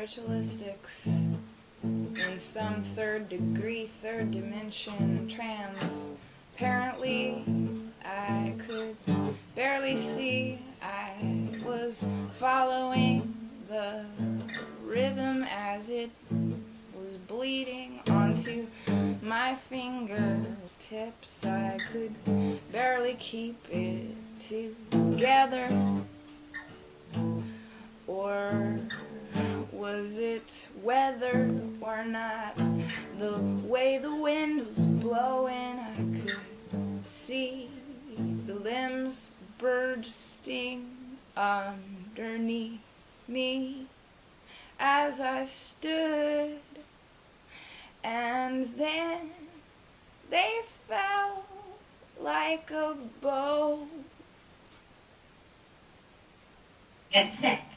spiritualistics in some third degree, third dimension trance. Apparently, I could barely see. I was following the rhythm as it was bleeding onto my fingertips. I could barely keep it together. Or was it weather or not? The way the wind was blowing, I could see the limbs bursting underneath me as I stood, and then they fell like a bow. And set.